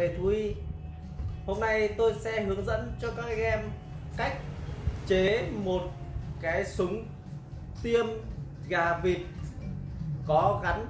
về thú y. Hôm nay tôi sẽ hướng dẫn cho các anh em cách chế một cái súng tiêm gà vịt có gắn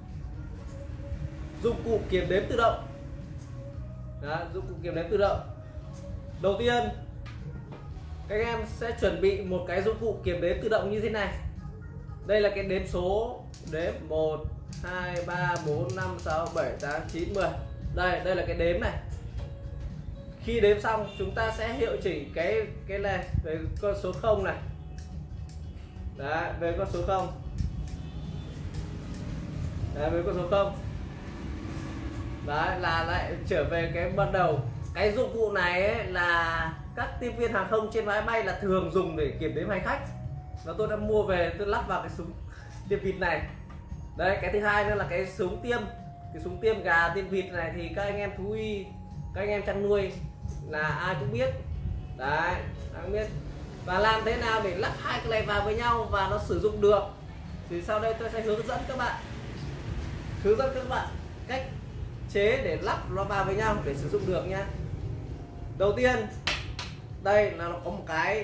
dụng cụ kiểm đếm tự động. Đó, dụng cụ kiểm đếm tự động. Đầu tiên các anh em sẽ chuẩn bị một cái dụng cụ kiểm đếm tự động như thế này. Đây là cái đếm số, đếm 1 2 3 4 5 6 7 8 9 10. Đây là cái đếm này. Khi đếm xong chúng ta sẽ hiệu chỉnh cái này về con số 0 này. Đấy, về con số 0. Đấy, về con số 0. Đấy là lại trở về cái ban đầu. Cái dụng cụ này ấy, là các tiếp viên hàng không trên máy bay là thường dùng để kiểm đếm hành khách. Và tôi đã mua về, tôi lắp vào cái súng tiêm vịt này. Đấy, cái thứ hai nữa là cái súng tiêm. Cái súng tiêm gà tiêm vịt này thì các anh em thú y, các anh em chăn nuôi là ai cũng biết. Đấy, ai cũng biết. Và làm thế nào để lắp hai cái này vào với nhau và nó sử dụng được thì sau đây tôi sẽ hướng dẫn các bạn. Hướng dẫn các bạn cách chế để lắp nó vào với nhau để sử dụng được nhá. Đầu tiên đây là nó có một cái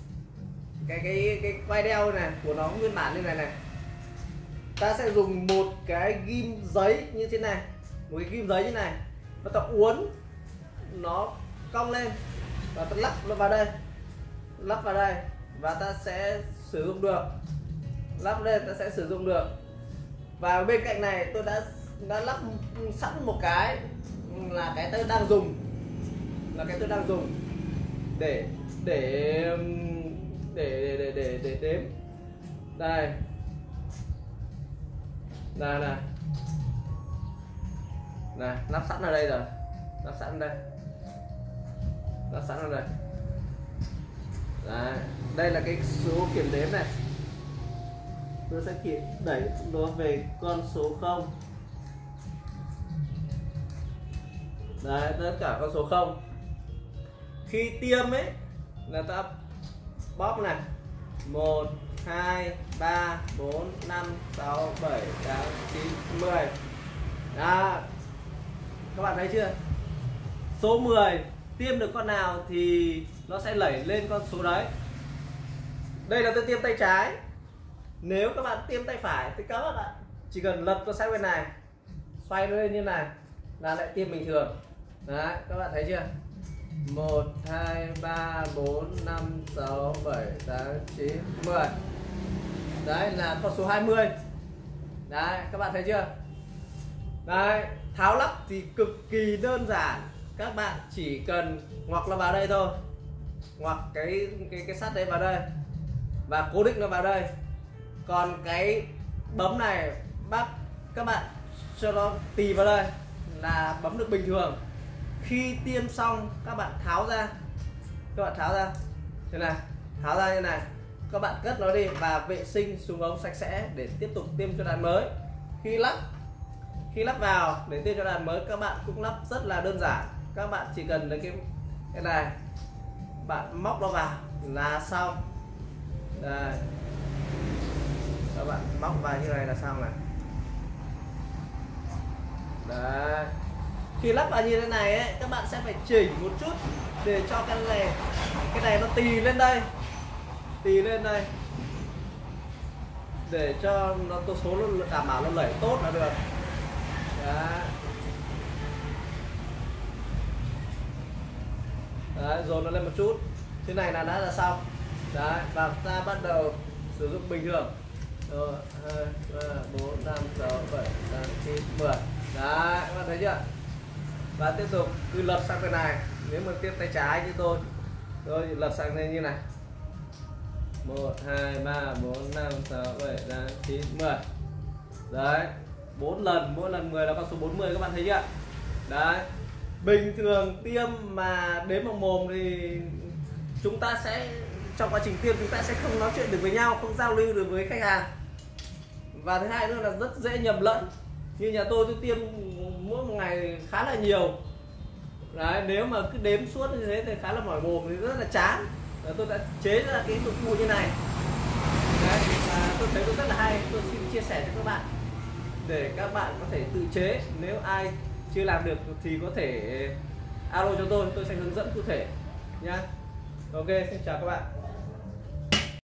quai đeo này của nó nguyên bản như này này. Ta sẽ dùng một cái ghim giấy như thế này, một cái ghim giấy như này, và ta uốn nó cong lên và ta lắp nó vào đây, lắp vào đây và ta sẽ sử dụng được. Lắp lên ta sẽ sử dụng được. Và bên cạnh này tôi đã lắp sẵn một cái là cái tôi đang dùng, là cái tôi đang dùng để đếm. Đây này, lắp sẵn ở đây rồi, lắp sẵn ở đây, lắp sẵn ở đây. Đấy, đây là cái số kiểm đếm này. Tôi sẽ đẩy nó về con số 0. Đấy, tất cả con số 0. Khi tiêm ấy là ta bóp này, 1 2 3 4 5 6 7 8 9 10. Đó, các bạn thấy chưa? Số 10 tiêm được con nào thì nó sẽ đẩy lên con số đấy. Đây là tôi tiêm tay trái. Nếu các bạn tiêm tay phải thì các bạn chỉ cần lật con sách bên này, xoay nó lên như này là lại tiêm bình thường. Đấy, các bạn thấy chưa? 1 2 3 4 5 6 7 8 9 10. Đấy là con số 20. Đấy, các bạn thấy chưa? Đấy, tháo lắp thì cực kỳ đơn giản. Các bạn chỉ cần ngoặc nó vào đây thôi, ngoặc cái sắt đấy vào đây và cố định nó vào đây. Còn cái bấm này các bạn cho nó tì vào đây là bấm được bình thường. Khi tiêm xong các bạn tháo ra, các bạn tháo ra thế này, tháo ra như này, các bạn cất nó đi và vệ sinh súng ống sạch sẽ để tiếp tục tiêm cho đàn mới. Khi lắp vào để tiêm cho đàn mới các bạn cũng lắp rất là đơn giản. Các bạn chỉ cần lấy cái này, bạn móc nó vào là xong. Đây, các bạn móc vào như này là xong này. Đấy. Khi lắp vào như thế này ấy, các bạn sẽ phải chỉnh một chút để cho cái này nó tì lên đây, tì lên đây để cho nó số nó đảm bảo nó lẩy tốt là được. Đấy. Đấy, rồi nó lên một chút. Thế này là đã là xong. Đấy, và ta bắt đầu sử dụng bình thường. 1 2 3 4 5 6 7 8 9 10. Đấy, các bạn thấy chưa? Và tiếp tục cứ lật sang cái này. Nếu mà tiếp tay trái như tôi, rồi lật sang đây như này. 1 2 3 4 5 6 7 8 9 10. Đấy, 4 lần, mỗi lần 10 là con số 40, các bạn thấy chưa? Đấy. Bình thường tiêm mà đếm bằng mồm thì chúng ta sẽ trong quá trình tiêm chúng ta sẽ không nói chuyện được với nhau, không giao lưu được với khách hàng. Và thứ hai nữa là rất dễ nhầm lẫn. Như nhà tôi tiêm mỗi một ngày khá là nhiều. Đấy, nếu mà cứ đếm suốt như thế thì khá là mỏi mồm thì rất là chán. Đấy, tôi đã chế ra cái dụng cụ như này. Đấy, và tôi thấy nó rất là hay, tôi xin chia sẻ cho các bạn để các bạn có thể tự chế. Nếu ai chưa làm được thì có thể alo cho tôi sẽ hướng dẫn cụ thể nhá. Ok, xin chào các bạn.